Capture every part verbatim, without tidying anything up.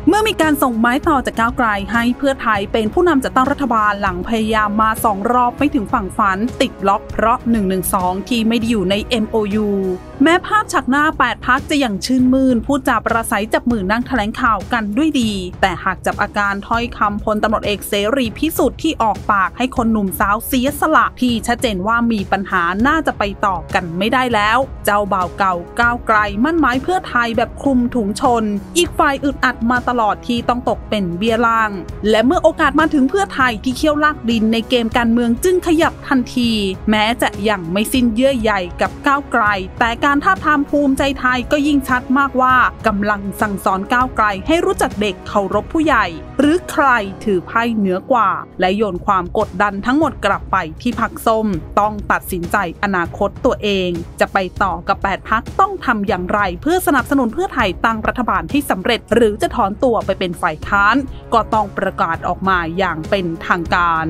เมื่อมีการส่งไม้ต่อจากก้าวไกลให้เพื่อไทยเป็นผู้นำจัดตั้งรัฐบาลหลังพยายามมาสองรอบไม่ถึงฝั่งฝันติดล็อกเพราะหนึ่งหนึ่งสองที่ไม่ได้อยู่ใน เอ็ม โอ ยู แม้ภาพฉากหน้าแปดพรรคจะอย่างชื่นมื่นพูดจาประสัยจับมือนั่งแถลงข่าวกันด้วยดีแต่หากจับอาการถ้อยคำพลตำรวจเอกเสรีพิสุทธิ์ที่ออกปากให้คนหนุ่มสาวเสียสละที่ชัดเจนว่ามีปัญหาน่าจะไปต่อกันไม่ได้แล้วเจ้าบ่าวเก่าก้าวไกลมั่นหมายเพื่อไทยแบบคลุมถุงชนอีกฝ่ายอึดอัดมาตลอดที่ต้องตกเป็นเบี้ยล่างและเมื่อโอกาสมาถึงเพื่อไทยที่เคี่ยวลากดินในเกมการเมืองจึงขยับทันทีแม้จะยังไม่สิ้นเยื่อใยกับก้าวไกลแต่การท้าทามภูมิใจไทยก็ยิ่งชัดมากว่ากำลังสั่งสอนก้าวไกลให้รู้จักเด็กเคารพผู้ใหญ่หรือใครถือไพ่เหนือกว่าและโยนความกดดันทั้งหมดกลับไปที่พรรคส้มต้องตัดสินใจอนาคตตัวเองจะไปต่อกับแปดพรรคต้องทำอย่างไรเพื่อสนับสนุนเพื่อไทยตั้งรัฐบาลให้สำเร็จหรือจะถอนตัวไปเป็นฝ่ายค้านก็ต้องประกาศออกมาอย่างเป็นทางการ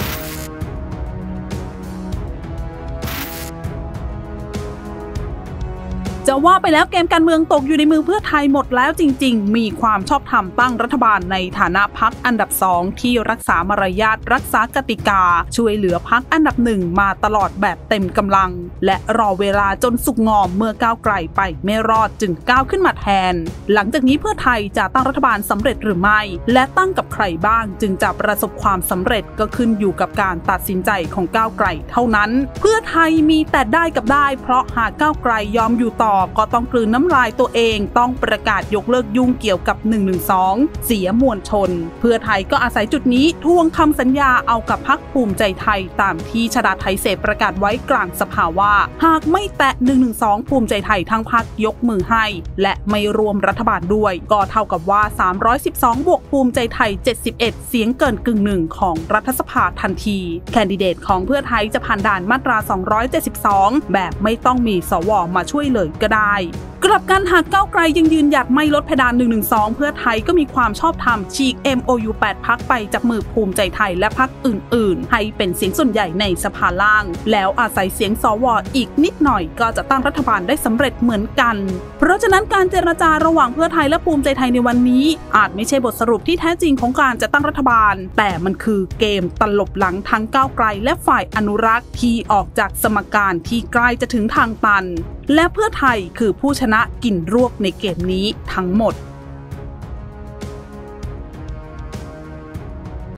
จะว่าไปแล้วเกมการเมืองตกอยู่ในมือเพื่อไทยหมดแล้วจริงๆมีความชอบธรรมตั้งรัฐบาลในฐานะพรรคอันดับสองที่รักษามารยาทรักษากติกาช่วยเหลือพรรคอันดับหนึ่งมาตลอดแบบเต็มกำลังและรอเวลาจนสุกงอมเมื่อก้าวไกลไปไม่รอดจึงก้าวขึ้นมาแทนหลังจากนี้เพื่อไทยจะตั้งรัฐบาลสำเร็จหรือไม่และตั้งกับใครบ้างจึงจะประสบความสำเร็จก็ขึ้นอยู่กับการตัดสินใจของก้าวไกลเท่านั้นเพื่อไทยมีแต่ได้กับได้เพราะหากก้าวไกลยอมอยู่ต่อก็ต้องกลืนน้ำลายตัวเองต้องประกาศยกเลิกยุ่งเกี่ยวกับหนึ่งหนึ่งสองเสียมวลชนเพื่อไทยก็อาศัยจุดนี้ทวงคำสัญญาเอากับพรรคภูมิใจไทยตามที่ชดาไทยเสพประกาศไว้กลางสภาว่าหากไม่แตะหนึ่งหนึ่งสองภูมิใจไทยทั้งพรรคยกมือให้และไม่รวมรัฐบาลด้วยก็เท่ากับว่าสามร้อยสิบสองบวกภูมิใจไทยเจ็ดสิบเอ็ดเสียงเกินกึ่งหนึ่งของรัฐสภาทันทีแคนดิเดตของเพื่อไทยจะผ่านด่านมาตราสองร้อยเจ็ดสิบสองแบบไม่ต้องมีสวมาช่วยเลยก็ได้กลับกันหากก้าวไกลยังยืนหยัดไม่ลดเพดานหนึ่งหนึ่งสองเพื่อไทยก็มีความชอบธรรมฉีก เอ็ม โอ ยู แปดพรรคไปจับมือภูมิใจไทยและพรรคอื่นๆให้เป็นเสียงส่วนใหญ่ในสภาล่างแล้วอาศัยเสียงสวอีกนิดหน่อยก็จะตั้งรัฐบาลได้สำเร็จเหมือนกันเพราะฉะนั้นการเจรจาระหว่างเพื่อไทยและภูมิใจไทยในวันนี้อาจไม่ใช่บทสรุปที่แท้จริงของการจะตั้งรัฐบาลแต่มันคือเกมตลบหลังทั้งก้าวไกลและฝ่ายอนุรักษ์ที่ออกจากสมการที่ใกล้จะถึงทางตันและเพื่อไทยคือผู้ชนะกินรวบในเกมนี้ทั้งหมด